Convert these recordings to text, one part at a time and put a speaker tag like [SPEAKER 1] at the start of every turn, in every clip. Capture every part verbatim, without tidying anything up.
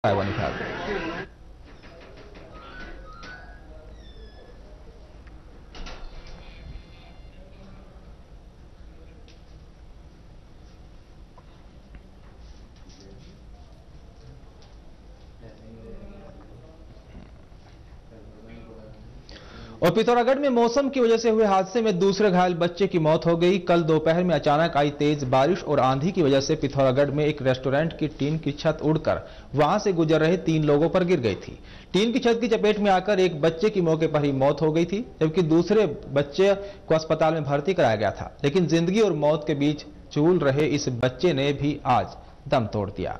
[SPEAKER 1] है। और पिथौरागढ़ में मौसम की वजह से हुए हादसे में दूसरे घायल बच्चे की मौत हो गई। कल दोपहर में अचानक आई तेज बारिश और आंधी की वजह से पिथौरागढ़ में एक रेस्टोरेंट की टीन की छत उड़कर वहां से गुजर रहे तीन लोगों पर गिर गई थी। टीन की छत की चपेट में आकर एक बच्चे की मौके पर ही मौत हो गई थी, जबकि दूसरे बच्चे को अस्पताल में भर्ती कराया गया था। लेकिन जिंदगी और मौत के बीच झूल रहे इस बच्चे ने भी आज दम तोड़ दिया।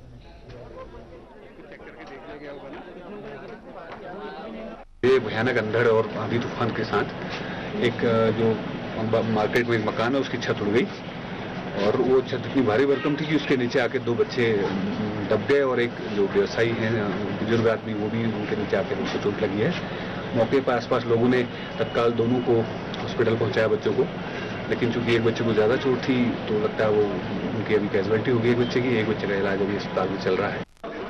[SPEAKER 2] ये भयानक अंधड़ और आंधी तूफान के साथ एक जो मार्केट में एक मकान है उसकी छत उड़ गई और वो छत इतनी भारी भरकम थी कि उसके नीचे आके दो बच्चे दब गए और एक जो व्यवसायी हैं बुजुर्ग आदमी वो भी उनके नीचे आके उनको चोट लगी है। मौके पर आसपास लोगों ने तत्काल दोनों को हॉस्पिटल पहुंचाया बच्चों को, लेकिन चूंकि एक बच्चे को ज्यादा चोट थी तो लगता है वो उनकी अभी कैजुअलिटी हो गई एक बच्चे की। एक बच्चे का इलाज अभी अस्पताल में चल रहा है।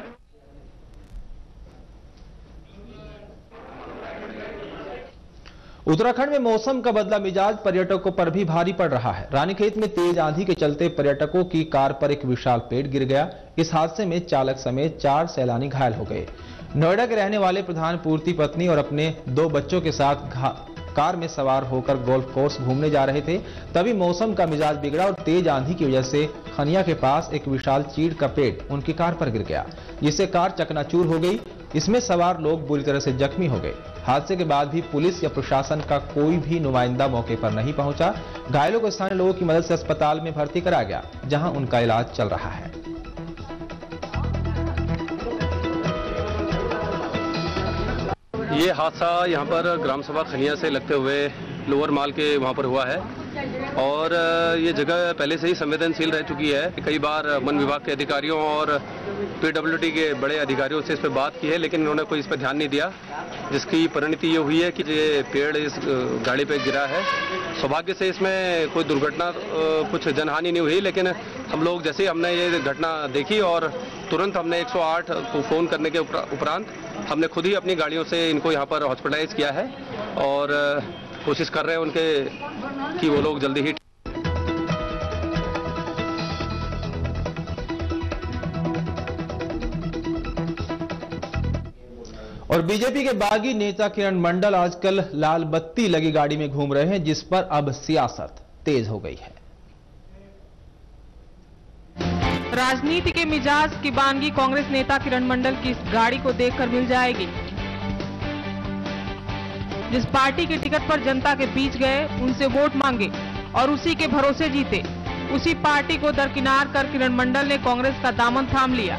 [SPEAKER 1] उत्तराखंड में मौसम का बदला मिजाज पर्यटकों पर भी भारी पड़ रहा है। रानीखेत में तेज आंधी के चलते पर्यटकों की कार पर एक विशाल पेड़ गिर गया। इस हादसे में चालक समेत चार सैलानी घायल हो गए। नोएडा के रहने वाले प्रधान पूर्ति पत्नी और अपने दो बच्चों के साथ कार में सवार होकर गोल्फ कोर्स घूमने जा रहे थे, तभी मौसम का मिजाज बिगड़ा और तेज आंधी की वजह से खनिया के पास एक विशाल चीड़ का पेड़ उनकी कार पर गिर गया, जिससे कार चकनाचूर हो गई। इसमें सवार लोग बुरी तरह से जख्मी हो गए। हादसे के बाद भी पुलिस या प्रशासन का कोई भी नुमाइंदा मौके पर नहीं पहुंचा। घायलों को स्थानीय लोगों की मदद से अस्पताल में भर्ती कराया गया, जहां उनका इलाज चल रहा है।
[SPEAKER 3] ये हादसा यहाँ पर ग्राम सभा खनिया से लगते हुए लोअर माल के वहाँ पर हुआ है और ये जगह पहले से ही संवेदनशील रह चुकी है। कई बार वन विभाग के अधिकारियों और पीडब्ल्यूडी के बड़े अधिकारियों से इस पर बात की है, लेकिन उन्होंने कोई इस पर ध्यान नहीं दिया, जिसकी परिणति ये हुई है कि ये पेड़ इस गाड़ी पे गिरा है। सौभाग्य से इसमें कोई दुर्घटना कुछ जनहानि नहीं हुई, लेकिन हम लोग जैसे हमने ये घटना देखी और तुरंत हमने एक सौ आठ को फ़ोन करने के उपरांत हमने खुद ही अपनी गाड़ियों से इनको यहाँ पर हॉस्पिटलाइज किया है और कोशिश कर रहे हैं उनके कि वो लोग जल्दी ही।
[SPEAKER 1] और बीजेपी के बागी नेता किरण मंडल आजकल लाल बत्ती लगी गाड़ी में घूम रहे हैं, जिस पर अब सियासत तेज हो गई है।
[SPEAKER 4] राजनीति के मिजाज की बानगी कांग्रेस नेता किरण मंडल की इस गाड़ी को देखकर मिल जाएगी। जिस पार्टी के टिकट पर जनता के बीच गए, उनसे वोट मांगे और उसी के भरोसे जीते, उसी पार्टी को दरकिनार कर किरण मंडल ने कांग्रेस का दामन थाम लिया।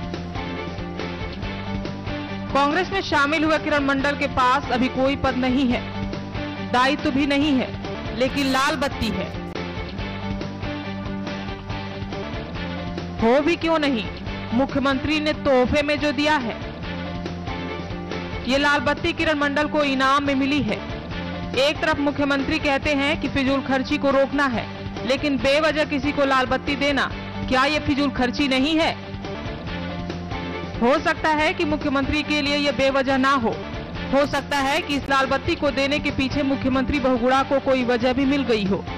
[SPEAKER 4] कांग्रेस में शामिल हुए किरण मंडल के पास अभी कोई पद नहीं है, दायित्व भी नहीं है, लेकिन लाल बत्ती है। हो भी क्यों नहीं, मुख्यमंत्री ने तोहफे में जो दिया है। ये लाल बत्ती किरण मंडल को इनाम में मिली है। एक तरफ मुख्यमंत्री कहते हैं कि फिजूल खर्ची को रोकना है, लेकिन बेवजह किसी को लाल बत्ती देना, क्या ये फिजूल खर्ची नहीं है? हो सकता है कि मुख्यमंत्री के लिए ये बेवजह ना हो हो सकता है कि इस लाल बत्ती को देने के पीछे मुख्यमंत्री बहुगुणा को कोई वजह भी मिल गई हो।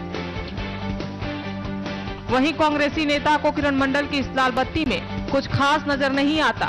[SPEAKER 4] वहीं कांग्रेसी नेता को किरण मंडल की इस लाल बत्ती में कुछ खास नजर नहीं आता।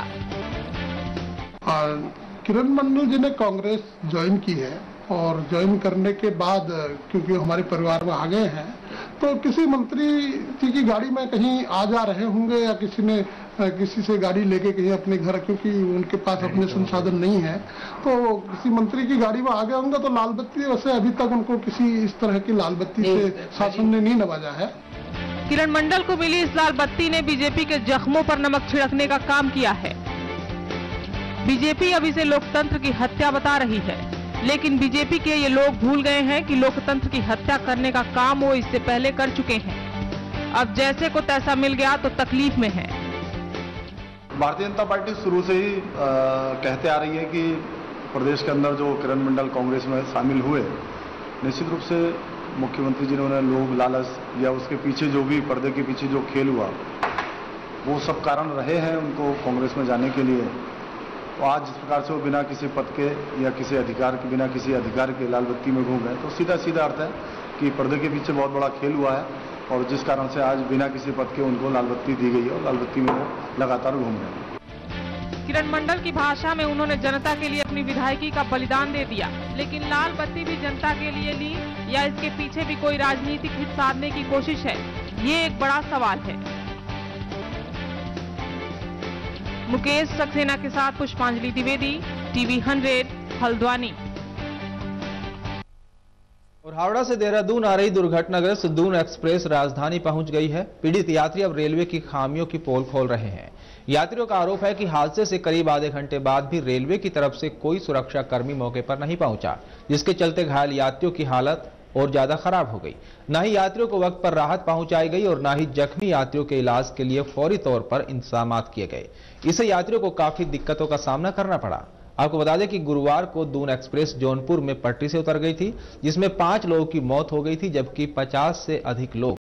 [SPEAKER 5] किरण मंडल जी ने कांग्रेस ज्वाइन की है और ज्वाइन करने के बाद क्योंकि हमारे परिवार में आ गए हैं, तो किसी मंत्री जी की गाड़ी में कहीं आ जा रहे होंगे या किसी ने किसी से गाड़ी लेके कहीं अपने घर, क्योंकि उनके पास अपने संसाधन नहीं है, तो किसी मंत्री की गाड़ी में आ गए होंगे। तो लाल बत्ती वैसे अभी तक उनको किसी इस तरह की लाल बत्ती से शासन ने नहीं नवाजा है।
[SPEAKER 4] किरण मंडल को मिली इस लाल बत्ती ने बीजेपी के जख्मों पर नमक छिड़कने का काम किया है। बीजेपी अब इसे लोकतंत्र की हत्या बता रही है, लेकिन बीजेपी के ये लोग भूल गए हैं कि लोकतंत्र की हत्या करने का काम वो इससे पहले कर चुके हैं। अब जैसे को तैसा मिल गया तो तकलीफ में है।
[SPEAKER 6] भारतीय जनता पार्टी शुरू से ही आ, कहते आ रही है कि प्रदेश के अंदर जो किरण मंडल कांग्रेस में शामिल हुए, निश्चित रूप से मुख्यमंत्री जी ने उन्हें लोभ लालच या उसके पीछे जो भी पर्दे के पीछे जो खेल हुआ, वो सब कारण रहे हैं उनको कांग्रेस में जाने के लिए। तो आज जिस प्रकार से वो बिना किसी पद के या किसी अधिकार के, बिना किसी अधिकार के लाल बत्ती में घूम गए, तो सीधा सीधा अर्थ है कि पर्दे के पीछे बहुत बड़ा खेल हुआ है और जिस कारण से आज बिना किसी पद के उनको लाल बत्ती दी गई है और लाल बत्ती में वो लगातार घूम रहे हैं।
[SPEAKER 4] किरण मंडल की भाषा में उन्होंने जनता के लिए अपनी विधायकी का बलिदान दे दिया, लेकिन लाल बत्ती भी जनता के लिए ली या इसके पीछे भी कोई राजनीतिक हित साधने की कोशिश है, ये एक बड़ा सवाल है। मुकेश सक्सेना के साथ पुष्पांजलि द्विवेदी, टीवी हंड्रेड, हल्द्वानी।
[SPEAKER 1] और हावड़ा से देहरादून आ रही दुर्घटनाग्रस्त दून एक्सप्रेस राजधानी पहुंच गई है। पीड़ित यात्री अब रेलवे की खामियों की पोल खोल रहे हैं। यात्रियों का आरोप है कि हादसे से करीब आधे घंटे बाद भी रेलवे की तरफ से कोई सुरक्षा कर्मी मौके पर नहीं पहुंचा, जिसके चलते घायल यात्रियों की हालत और ज्यादा खराब हो गई। न ही यात्रियों को वक्त पर राहत पहुंचाई गई और न ही जख्मी यात्रियों के इलाज के लिए फौरी तौर पर इंतजाम किए गए। इससे यात्रियों को काफी दिक्कतों का सामना करना पड़ा। आपको बता दें कि गुरुवार को दून एक्सप्रेस जौनपुर में पटरी से उतर गई थी, जिसमें पांच लोगों की मौत हो गई थी, जबकि पचास से अधिक लोग